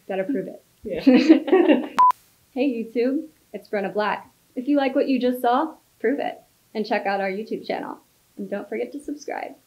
Gotta prove it. Yeah. Hey YouTube, it's Brenna Black. If you like what you just saw, prove it. And check out our YouTube channel. And don't forget to subscribe.